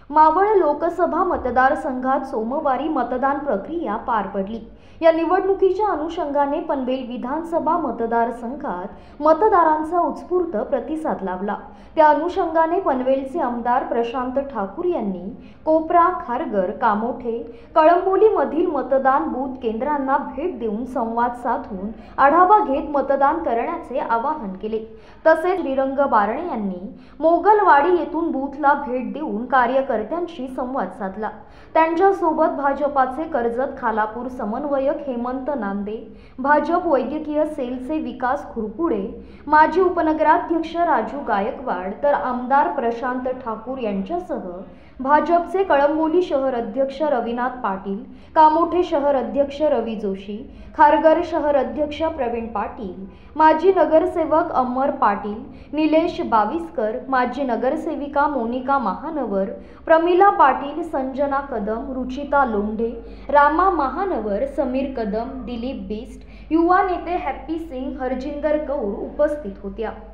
मावळ लोकसभा मतदारसंघात सोमवारी मतदान प्रक्रिया पार पडली। या निवडणुकीच्या अनुषंगाने पनवेल विधानसभा मतदारसंघात मतदारांचा उत्स्फूर्त प्रतिसाद लाभला। त्या अनुषंगाने पनवेलचे आमदार प्रशांत ठाकूर यांनी कोपरा, खारघर, कामोठे, कळंबोलीमधील मतदान बूथ केंद्रांना भेट देऊन संवाद साधून आढावा घेत मतदान करण्याचे आवाहन केले। तसेच श्रीरंग बारणे यांनी मोगलवाडी येथून बूथला भेट देऊन कार्यकर्त्यांशी संवाद साधला। त्यांच्यासोबत भाजपाचे कर्जत खालापूर समन्वयक हेमंत नांदे, भाजप वैद्यकीय सेलचे विकास खुरपुडे, माजी उपनगराध्यक्ष राजू गायकवाड तर आमदार प्रशांत ठाकूर यांच्यासह भाजपचे कळंबोली शहर अध्यक्ष रविनाथ पाटील, कामोठे शहर अध्यक्ष रवी जोशी, खारघर शहर अध्यक्ष प्रवीण पाटील, माजी नगरसेवक अमर पाटील, निलेश बाविस्कर, माजी नगरसेविका मोनिका महानवर, प्रमिला पाटील, संजना कदम, रुचिता लोंढे, रामा महानवर, समीर कदम, दिलीप बिस्ट, युवा नेते हॅप्पी सिंग, हरजिंदर कौर उपस्थित होत्या।